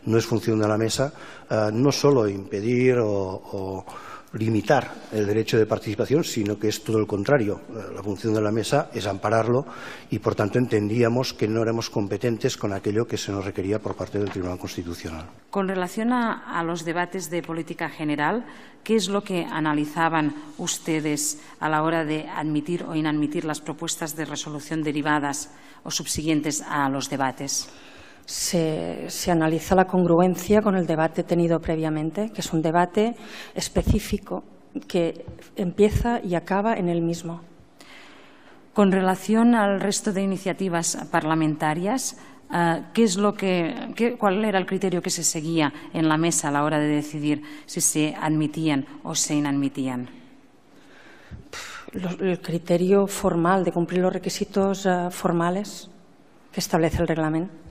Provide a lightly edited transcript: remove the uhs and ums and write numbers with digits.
No es función de la mesa no solo impedir o limitar el derecho de participación, sino que es todo el contrario. La función de la mesa es ampararlo y, por tanto, entendíamos que no éramos competentes con aquello que se nos requería por parte del Tribunal Constitucional. Con relación a los debates de política general, ¿qué es lo que analizaban ustedes a la hora de admitir o inadmitir las propuestas de resolución derivadas o subsiguientes a los debates? Se analiza la congruencia con el debate tenido previamente, que es un debate específico que empieza y acaba en el mismo. Con relación al resto de iniciativas parlamentarias, ¿cuál era el criterio que se seguía en la mesa a la hora de decidir si se admitían o se inadmitían? El criterio formal de cumplir los requisitos formales que establece el reglamento.